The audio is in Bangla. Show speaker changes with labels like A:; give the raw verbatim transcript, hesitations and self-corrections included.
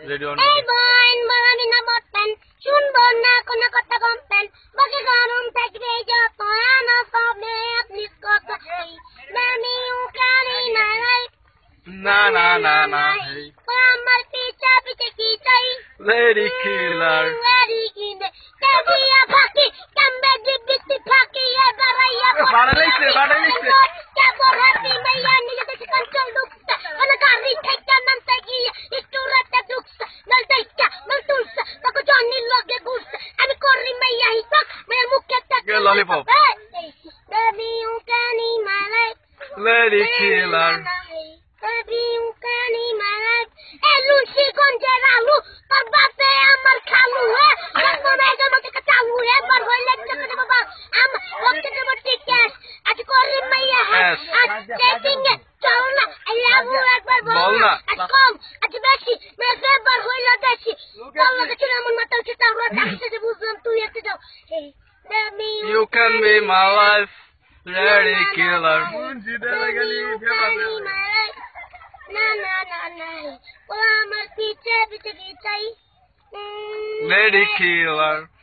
A: রেডি অন
B: এই বইন বলামি না বটপেন শুনবো না কোনো কথা কমপেন বাকি গরম থাকবে যত আনা সবে আপনি কত আমি উকারি না লাই
A: না না না না
B: আমার পিছা পিছে কি চাই
A: লেডি কিলার
B: লেডি কিনে কেবিয়া ফাকি কামবে দিবিতি ফাকি এবার আইয়া
A: বাড়া লাইছে বাড়া লাইছে
B: কেবো হাতি মাইয়া নিলে দেখি কন্ট্রোল ঢুকছে মানে গাড়ি থেকে নামতে গিয়ে একটু রাতে ঢুকছে নল দেখা নল তুলছে তাকে জন্নির লগে ঘুরছে আমি করি মাইয়া হিসাব মেয়ে মুখে
A: কে lollipop
B: baby you can be my life
A: lady killer
B: baby you can be my life এ লুচি গঞ্জের আলু তোর বাপে আমার খালু হ্যাঁ এখন এগো মতে চালু একবার হইলে চলে বাবা আম লক্ষ্য দেব টিকেট আজ করি মাইয়া হ্যাঁ আজ ডেটিং এ চল না আই লাভ ইউ একবার বল না আজ কম আজ বেশি মেয়ে একবার হইলে বেশি বল না কিছু এমন মাথা উঠে তারপর ডাকতে বুঝলাম তুই এসে যাও এই baby
A: you can be my life lady killer
B: না না না না ও আমার পিছে পিছে কি চাই
A: লেডি কিলার